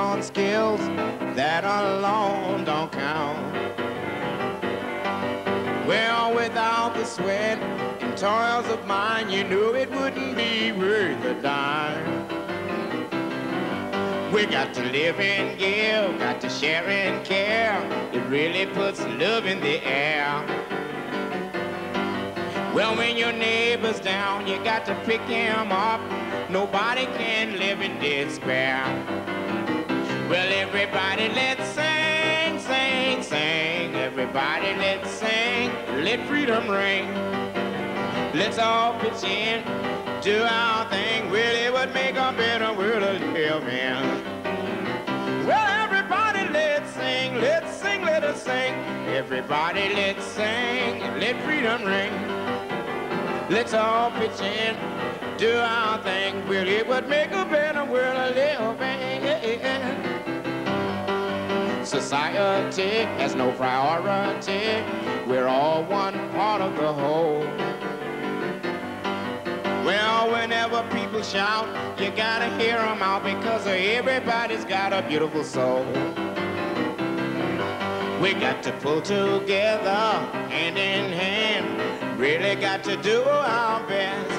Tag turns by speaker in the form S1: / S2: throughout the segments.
S1: on skills that alone don't count. Well, without the sweat and toils of mine, you knew it wouldn't be worth a dime. We got to live and give, got to share and care. It really puts love in the air. Well, when your neighbor's down, you got to pick him up. Nobody can live in despair. Well, everybody let's sing, sing, sing. Everybody let's sing, let freedom ring. Let's all pitch in, do our thing. Well, it would make a better world to live in. Well, everybody let's sing, let us sing. Everybody let's sing, let freedom ring. Let's all pitch in, do our thing. Well, it would make a better world to live in. Society has no priority. We're all one part of the whole. Well, whenever people shout, you gotta hear them out, because everybody's got a beautiful soul. We got to pull together, hand in hand, really got to do our best.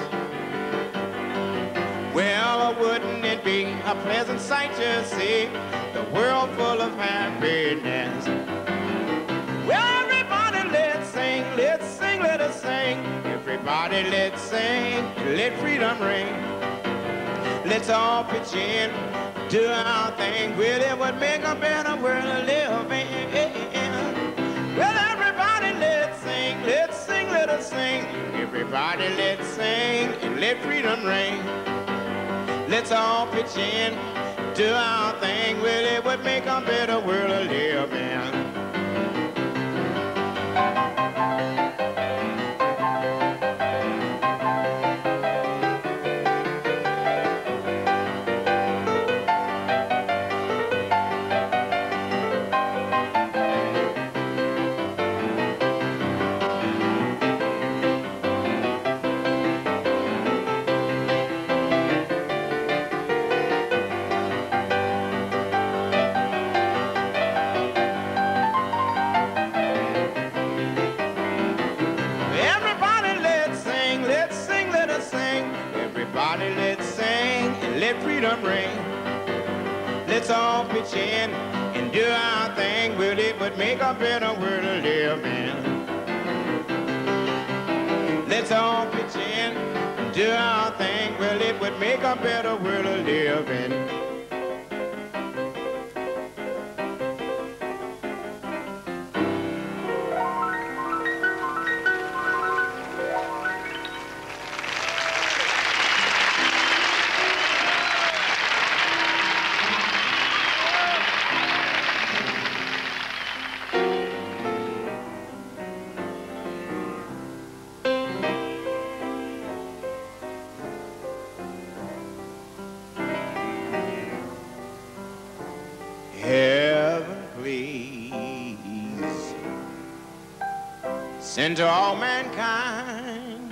S1: Well, wouldn't it be a pleasant sight to see the world full of happiness? Well, everybody let's sing, let us sing. Everybody let's sing, let freedom ring. Let's all pitch in, do our thing. Well, it would make a better world to live in. Well, everybody let's sing, let us sing. Everybody let's sing and let freedom ring. Let's all pitch in, do our thing. Well, it would make a better world to live in. Freedom ring. Let's all pitch in and do our thing. Well, it would make a better world to live in. Let's all pitch in and do our thing. Well, it would make a better world to live in. Heaven, please, send to all mankind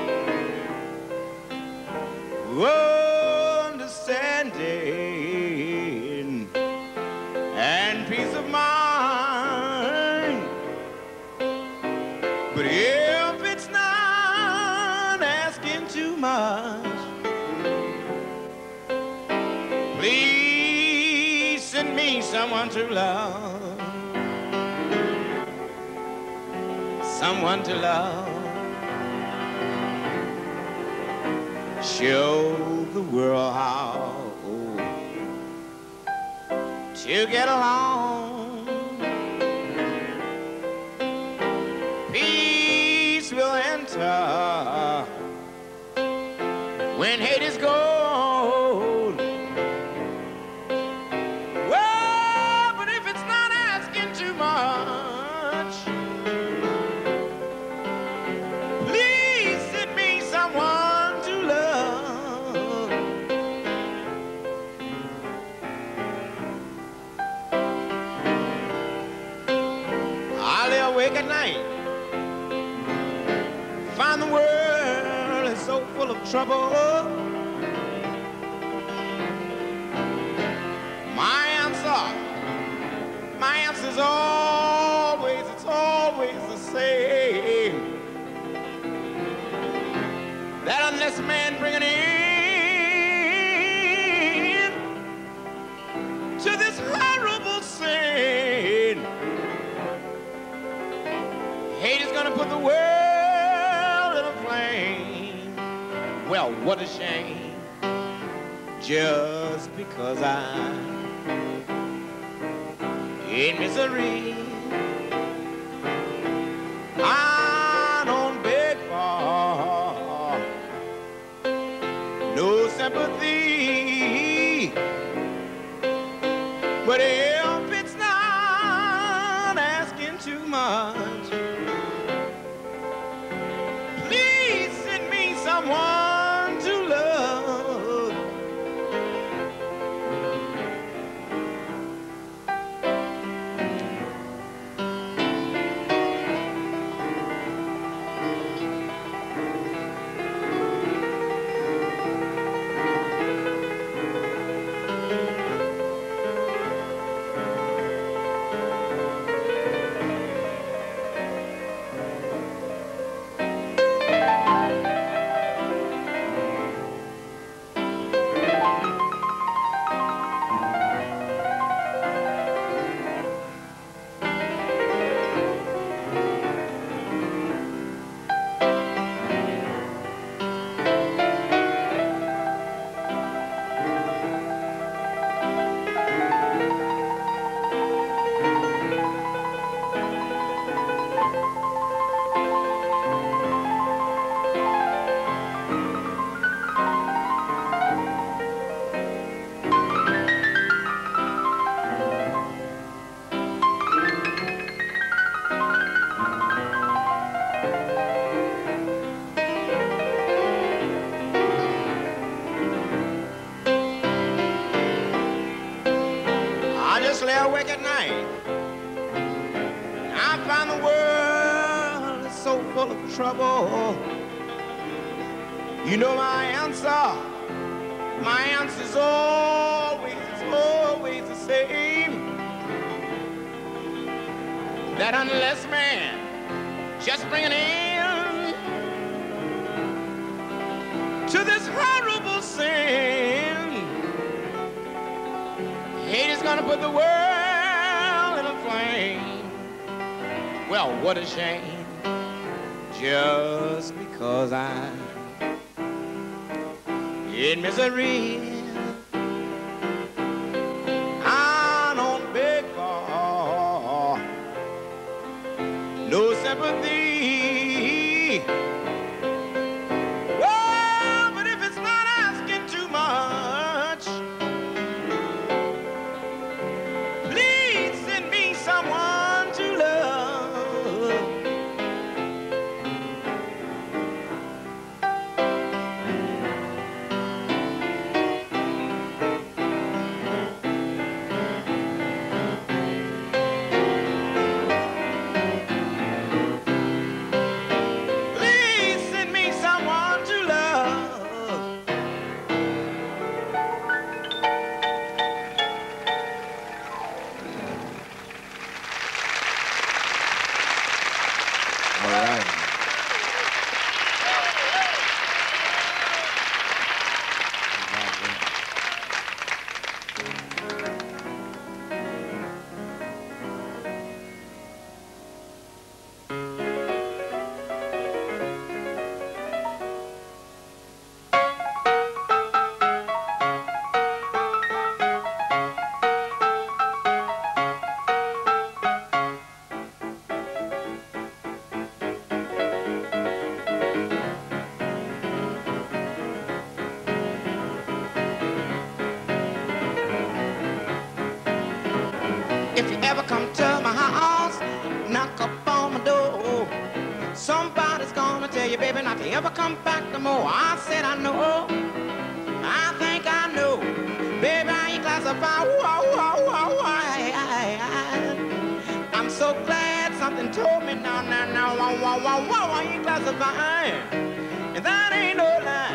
S1: understanding and peace of mind. But if it's not asking too much, please send me someone to love, someone to love. Show the world how to get along. Peace will enter when hate is gone. Awake at night, find the world is so full of trouble. My unless a man bring an end to this horrible sin. Hate is gonna put the world in a flame. Well, what a shame, just because I'm in misery. I don't beg for no sympathy, but if it's not asking too much, please send me someone to love. Lay awake at night. I find the world is so full of trouble. You know my answer's always the same. That unless man just bring an end to this horrible sin, hate is gonna put the world in a flame. Well, what a shame, just because I'm in misery. I don't beg for no sympathy. Oh, but if it's not asking too much, someone to love. Please send me someone to love.
S2: All right.
S1: If you ever come to my house, knock up on my door, somebody's gonna tell you, baby, not to ever come back no more. I said I know, I think I know, baby, I ain't classified. I'm so glad something told me now, I ain't classified, and that ain't no lie.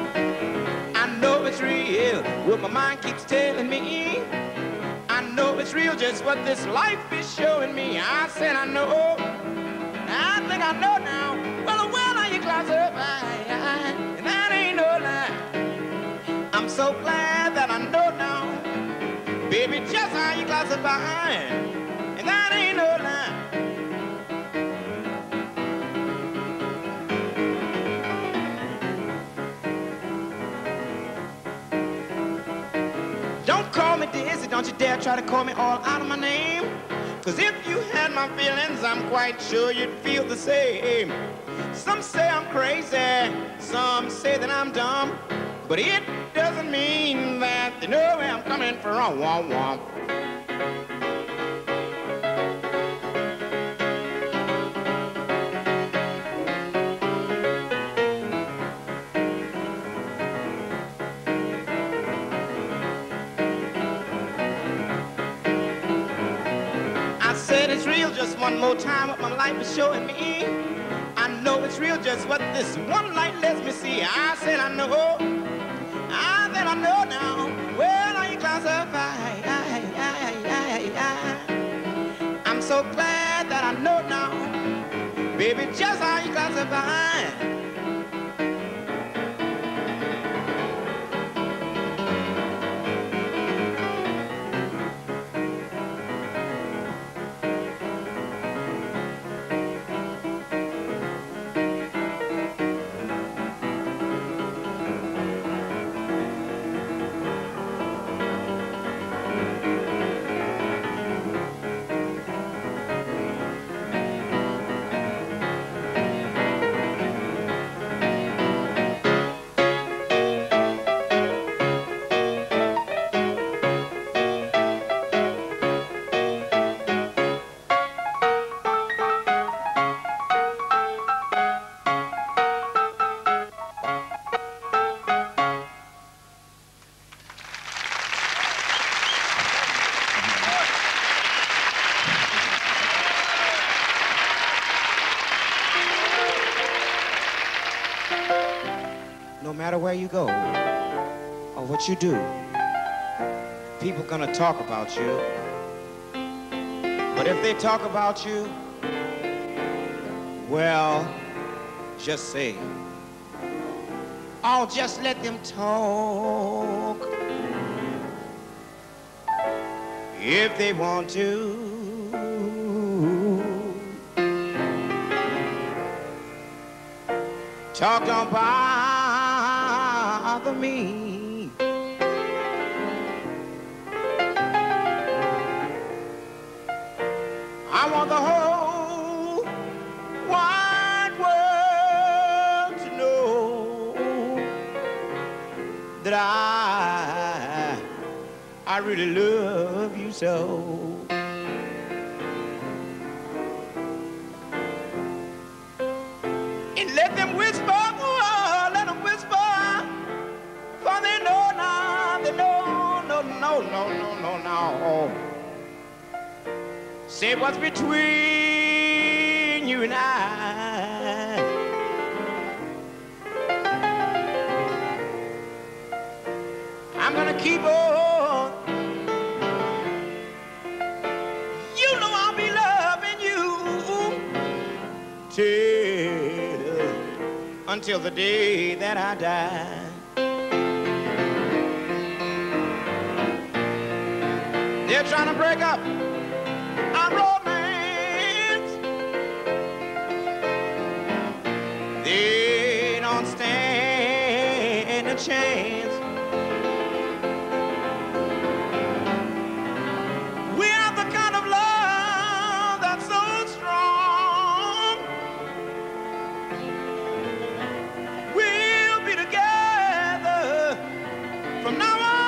S1: It's real, what my mind keeps telling me. I know it's real just what this life is showing me. I said I know, I think I know now. Well, are you classified? And that ain't no lie. I'm so glad that I know now, baby, just how you classify. And that ain't no lie. Don't call me dizzy, don't you dare try to call me all out of my name. Cause if you had my feelings, I'm quite sure you'd feel the same. Some say I'm crazy, some say that I'm dumb, but it doesn't mean that they know where I'm coming from. Womp womp. Said it's real just one more time what my life is showing me. I know it's real just what this one light lets me see. I said I know, I said I know now. Well, are you classified? I'm so glad that I know now, baby, just how you classify. No matter where you go or what you do, people gonna talk about you. But if they talk about you, well, just say, oh, just let them talk. If they want to. Talk don't bother me. I want the whole wide world to know that I really love you so. And let them whisper, oh, let them whisper, for they know now, they know, no, no, no, no, no, no. Say what's between you and I. I'm gonna keep on. You know I'll be loving you till until the day that I die. They're trying to break up our romance. They don't stand a chance. We have the kind of love that's so strong. We'll be together from now on.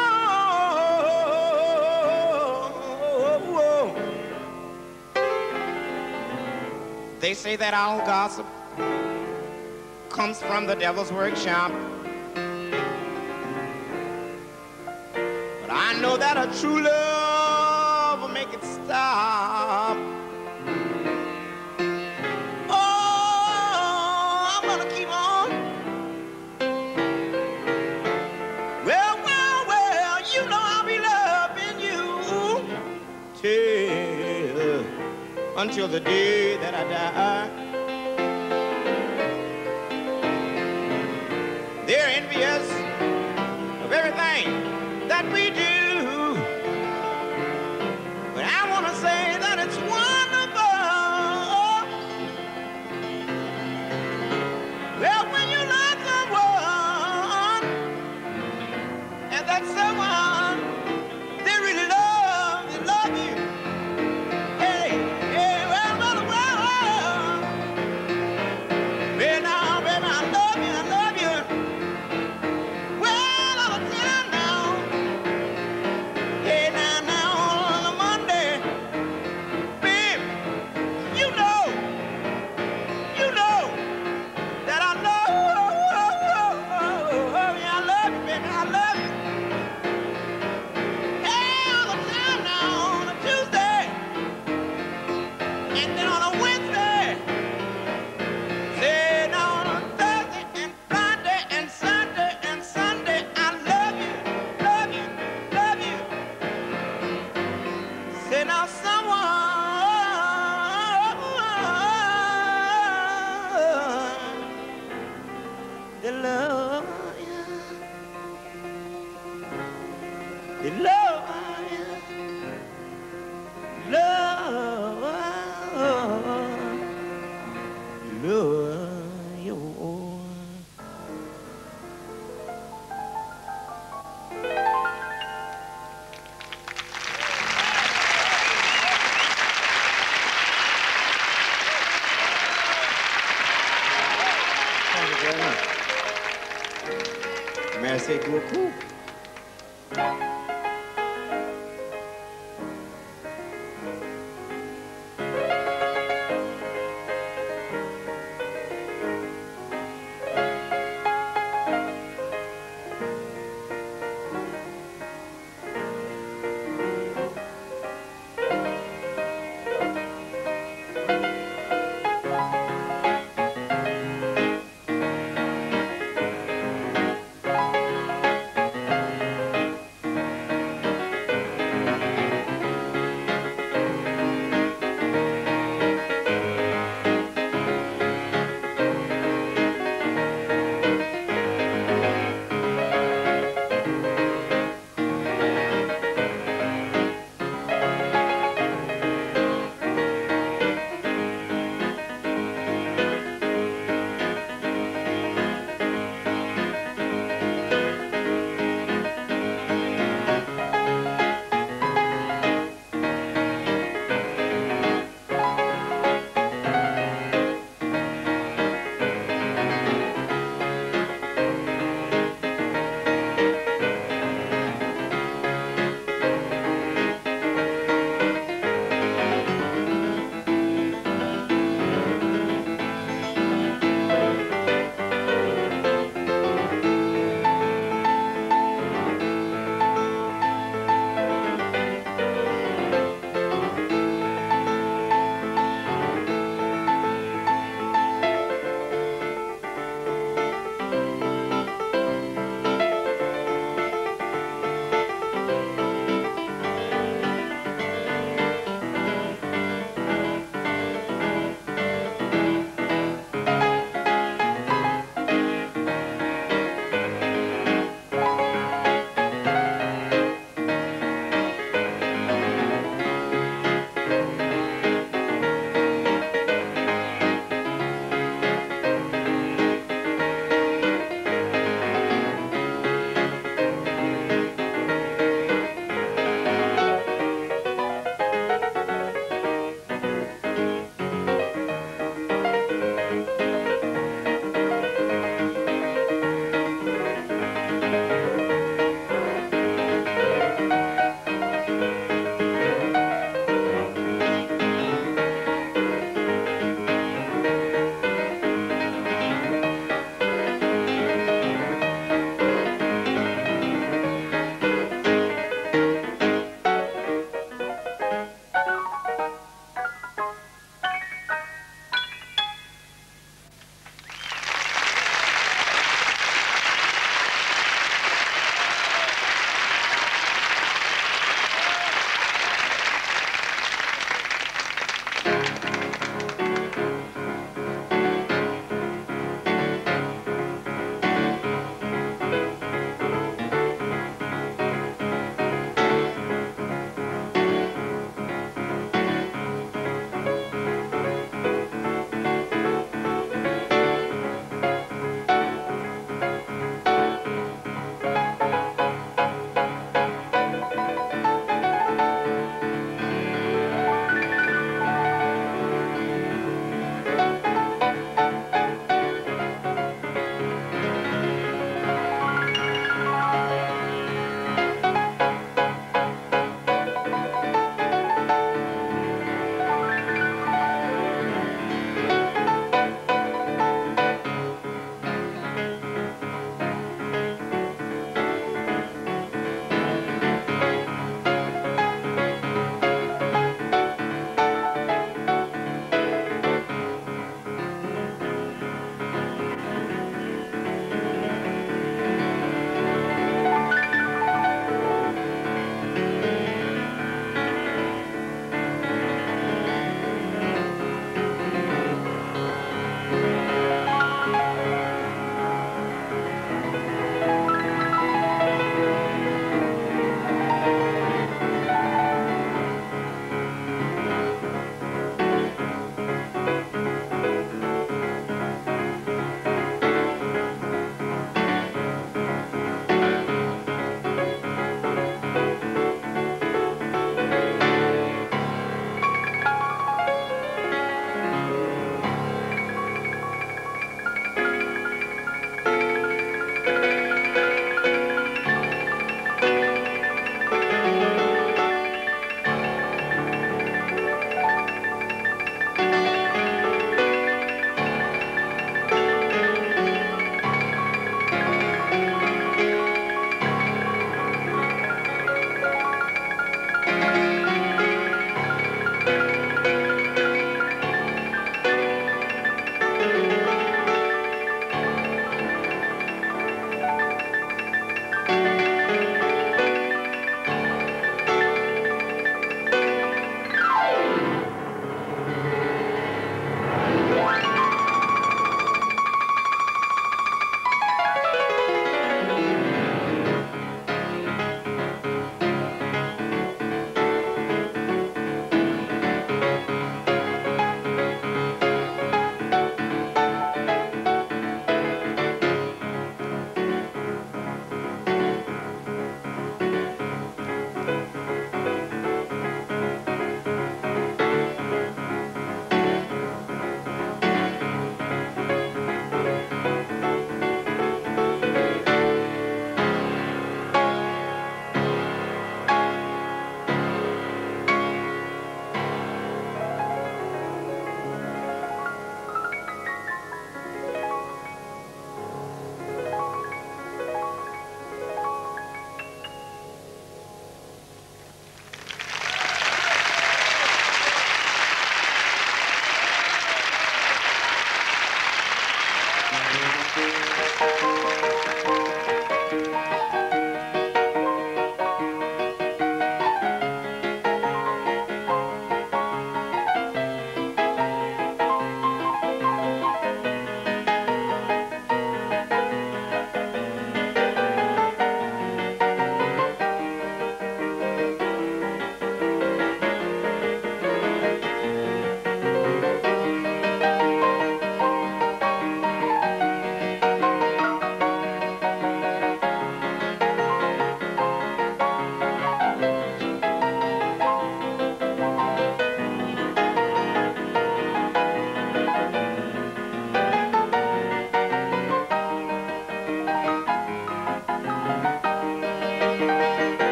S1: They say that all gossip comes from the devil's workshop. But I know that a true love will make it stop. Oh, I'm gonna keep on. Well, well, well, you know I'll be loving you till until the day that I die. They're envious of everything that we do, but I want to say that it's wonderful. Well, when you love someone, and that someone, they really love you. Hey, hey, well, well, well. Well, now, baby, I love you, I love you. Well, all the time now. Hey, now, on a Monday, babe, you know that I love you, I love you, baby, I love you. Hey, all the time now, on a Tuesday, and then on a Wednesday, say now on a Thursday and Friday and Sunday, I love you, love you, love you. Say now someone they love you, they love you, love you. Thank you very much. May I say beaucoup?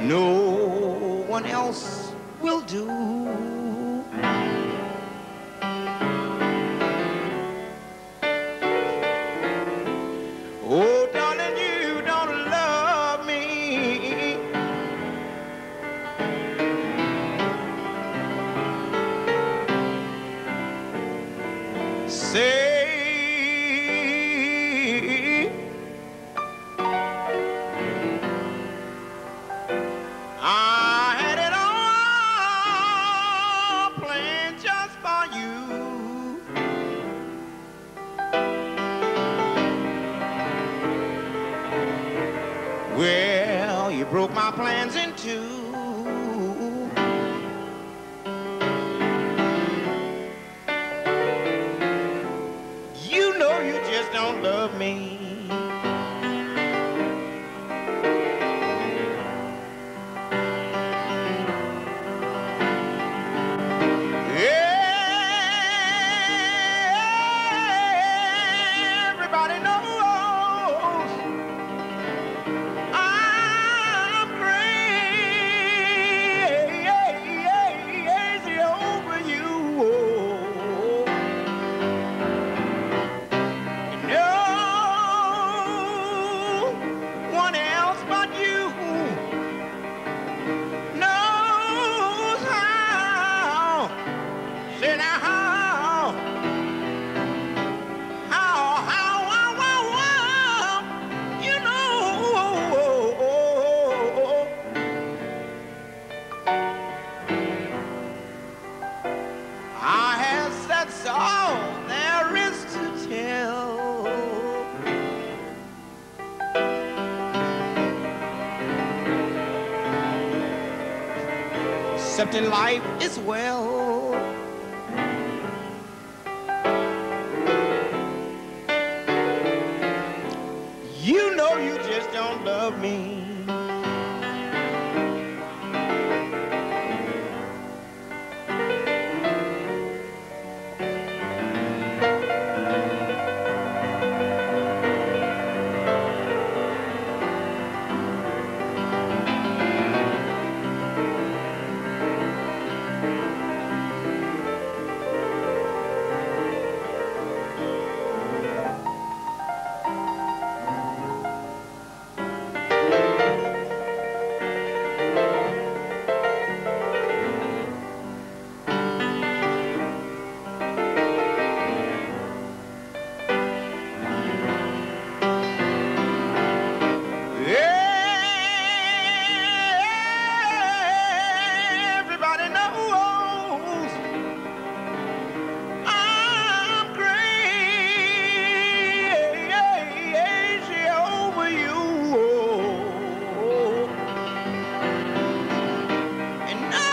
S1: no one else will do. Oh, darling, you don't love me. Say I had it all planned just for you. Well, you broke my plans in two. You know you just don't love me. Everybody knows I'm crazy over you. No one else but you knows how. Say now you know. I have that's all there is to tell. Except in life as well. You know you just don't love me. Everybody knows I'm crazy over you. And no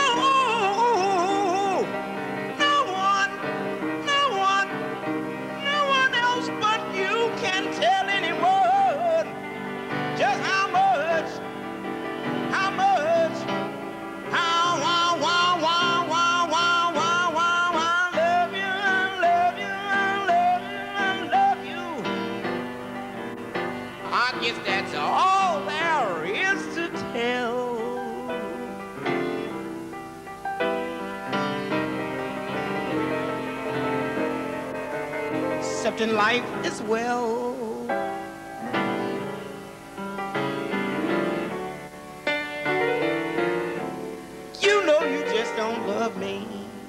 S1: one else but you can tell anyone just how much I love you, love you. I guess that's all there is to tell. Except in life as well. You know you just don't love me.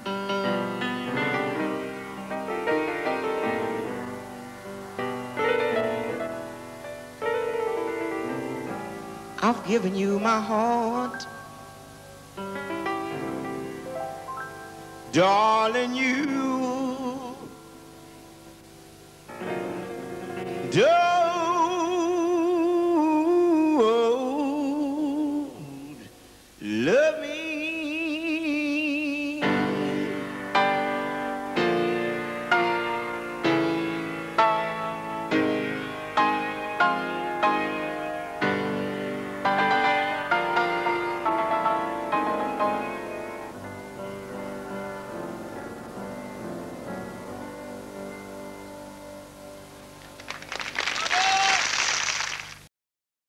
S1: I've given you my heart, darling, you.